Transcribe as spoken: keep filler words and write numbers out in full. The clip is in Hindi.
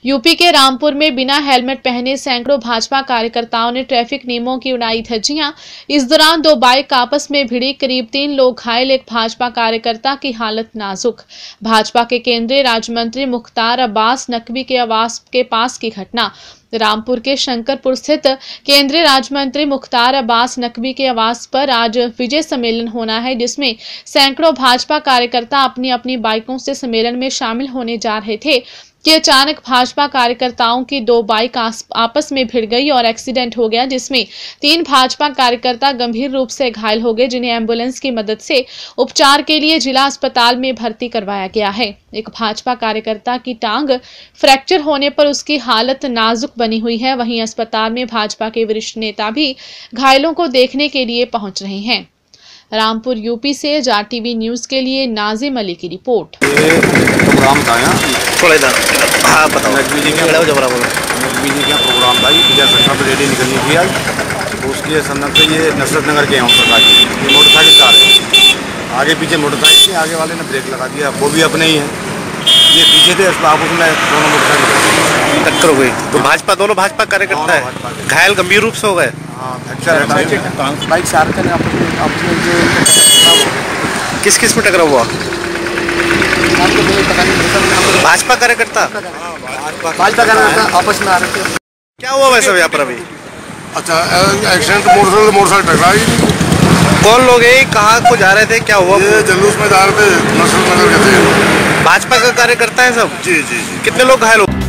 यूपी के रामपुर में बिना हेलमेट पहने सैकड़ों भाजपा कार्यकर्ताओं ने ट्रैफिक नियमों की उड़ाई धज्जियां। इस दौरान दो बाइक आपस में भिड़ी, करीब तीन लोग घायल, एक भाजपा कार्यकर्ता की हालत नाजुक। भाजपा के केंद्रीय राज्य मंत्री मुख्तार अब्बास नकवी के आवास के पास की घटना। रामपुर के शंकरपुर स्थित केंद्रीय राज्य मंत्री मुख्तार अब्बास नकवी के आवास पर आज विजय सम्मेलन होना है, जिसमें सैकड़ों भाजपा कार्यकर्ता अपनी अपनी बाइकों से सम्मेलन में शामिल होने जा रहे थे कि अचानक भाजपा कार्यकर्ताओं की दो बाइक आपस में भिड़ गई और एक्सीडेंट हो गया, जिसमें तीन भाजपा कार्यकर्ता गंभीर रूप से घायल हो गए, जिन्हें एम्बुलेंस की मदद से उपचार के लिए जिला अस्पताल में भर्ती करवाया गया है। एक भाजपा कार्यकर्ता की टांग फ्रैक्चर होने पर उसकी हालत नाजुक बनी हुई है। वहीं अस्पताल में भाजपा के वरिष्ठ नेता भी घायलों को देखने के लिए पहुंच रहे हैं। रामपुर यूपी से जार टीवी न्यूज के लिए नाजिम अली की रिपोर्ट। प्रोग्राम था यहाँ थोड़ा इधर हाँ बताओ नकवी जी क्या जबरा बोलो नकवी जी क्या प्रोग्राम था, विजय संकल्प रैली निकलनी थी आज, तो उसके संदर्भ से ये नसरत नगर के हम सरकार जी ये मोटरसाइकिल कार है, आगे पीछे मोटरसाइकिल थी, आगे वाले ने ब्रेक लगा दिया, वो भी अपने ही है, ये पीछे थे, आपस में दोनों मोटरसाइकिल टक्कर हो गई। तो भाजपा दोनों भाजपा कार्यकर्ता है घायल गंभीर रूप से हो गए। बाइक से आ रहे थे आपस में आपस में जो किस किस में टकराव हुआ? भाजपा कार्यकर्ता भाजपा कार्यकर्ता आपस में आ रहे थे। क्या हुआ वैसे यहाँ पर अभी? अच्छा एक्सीडेंट मोटरसाइकिल मोटरसाइकिल टकराई। कौन लोग हैं, कहाँ को जा रहे थे, क्या हुआ? ये जुलूस में जा रहे थे, नसरत नगर के थे। भाजपा का कार्यकर्ता है सब? जी जी जी। कितने लोग घायल हो?